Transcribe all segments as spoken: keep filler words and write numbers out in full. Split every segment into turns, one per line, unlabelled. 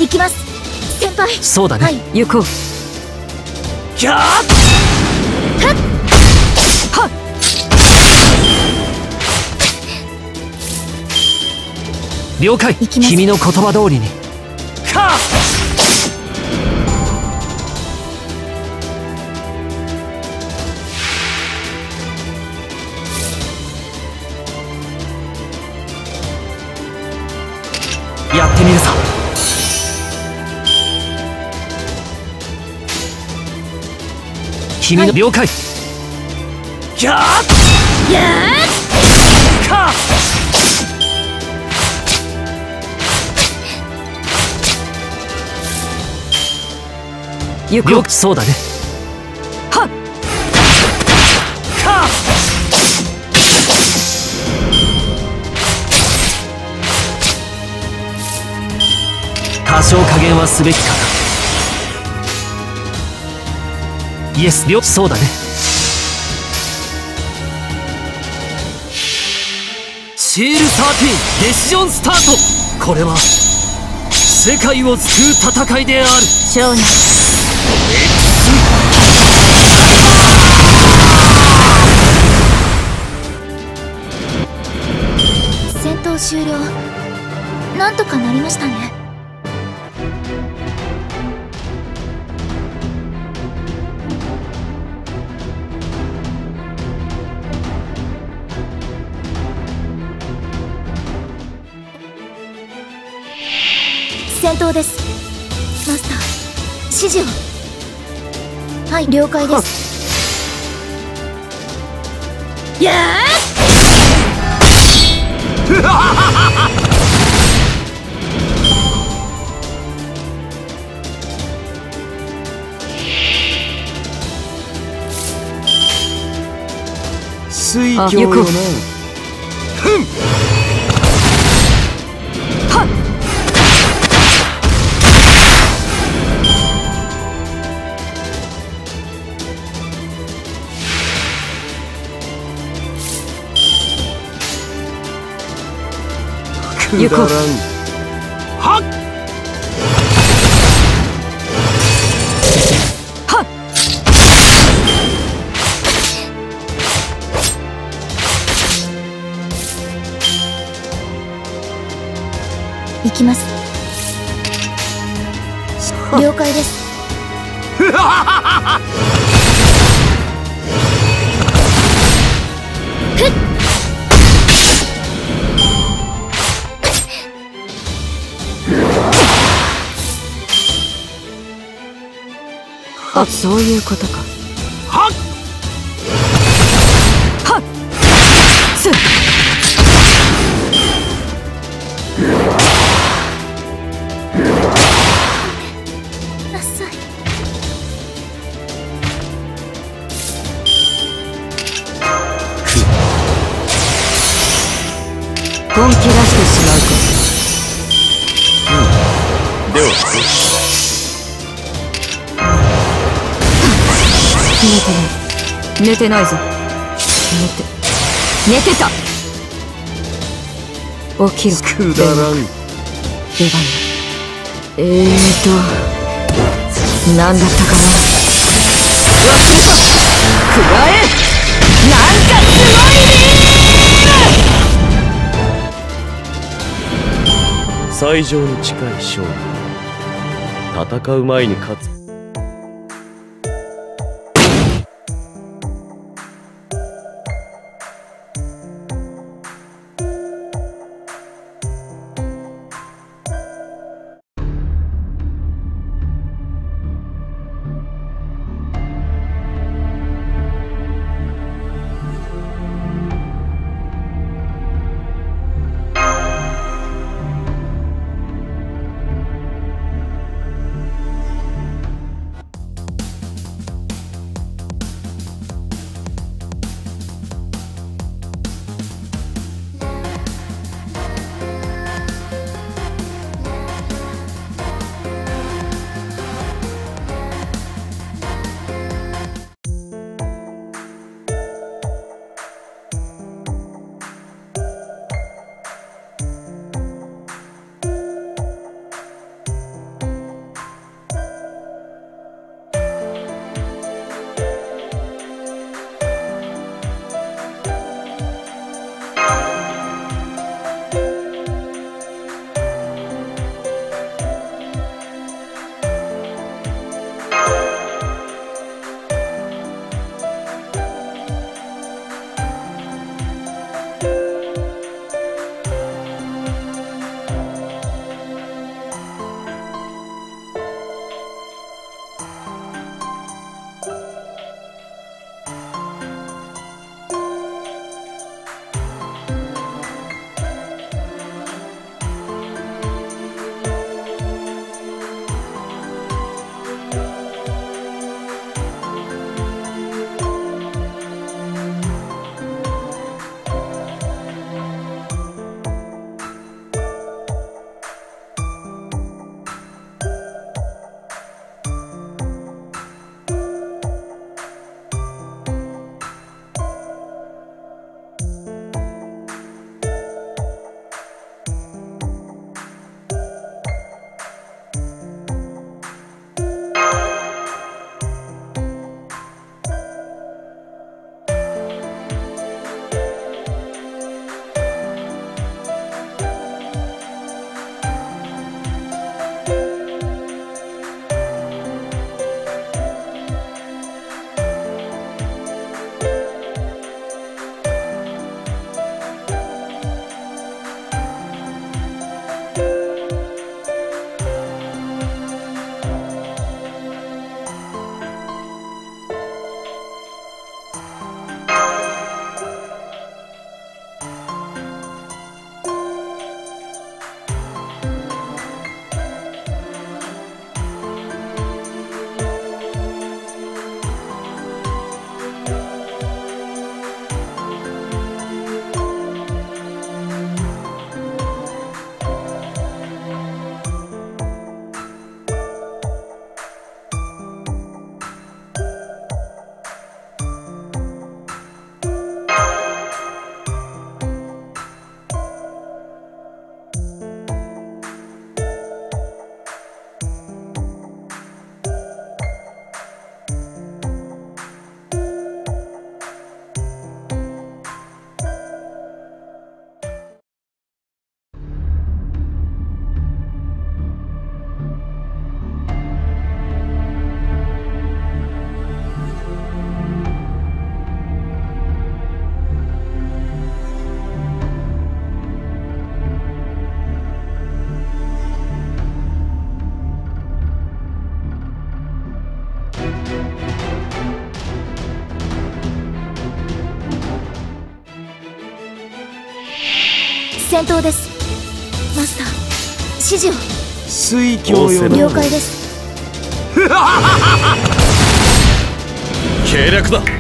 きます先輩。
そうだね、はい、
行こう。
キャーッ
はっ
はっ了解。君の言葉通りに。はっやってみるさ。君の了解。ギャー
ッや
ーか
行こう。
そうだね。
はっ
か多少加減はすべきかな。イエス、了。そうだね。シールサーティーンデシジョンスタート。これは世界を救う戦いである。
少年戦闘終了。なんとかなりましたね。戦闘です。マスター、指示を。はい、了解です。や
水郷よな。ふん
行こう。
はっ
はっ行きます。了解です。あ、そういうことか。
はっ
はっすっなさい。本気出してしまうか。
うん、では
寝てない。寝てないぞ。寝て寝てた。起きろ。
くだらん。
出番だ。えーと何だったかな。忘れた。食らえ。なんかすごい
ね。最上に近い勝利。戦う前に勝つ。
戦闘です。マスター、指示を。
水鏡よな。
了解です。
計略だ。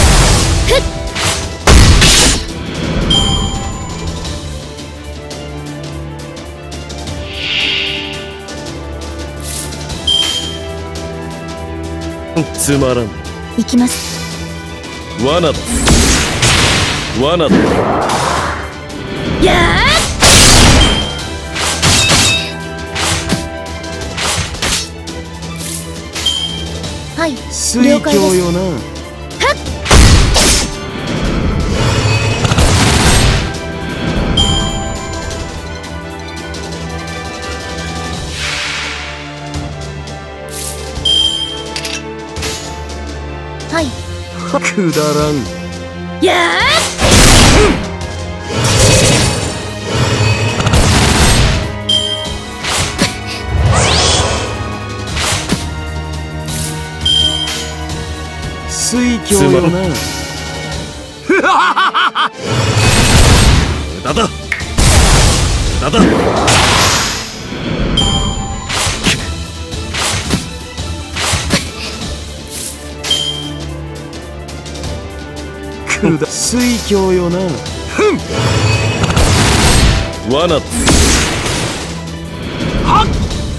つまらん。
行きます。
罠だ。罠だ。
やー。はい、
水鏡よな。
はい。
くだらん。
や
ー。水鏡よな。
無駄だ。無駄だ。
くだ。水鏡よな。ふん。
罠だ。
はっ。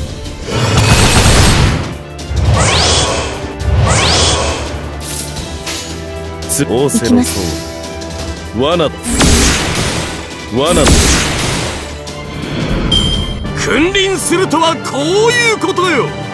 仰せのそう。罠だ。罠だ。
君臨するとはこういうことよ。